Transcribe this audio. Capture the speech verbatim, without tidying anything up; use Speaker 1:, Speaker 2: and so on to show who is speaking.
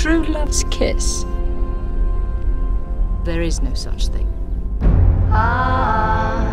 Speaker 1: true love's kiss? There is no such thing.
Speaker 2: Ah.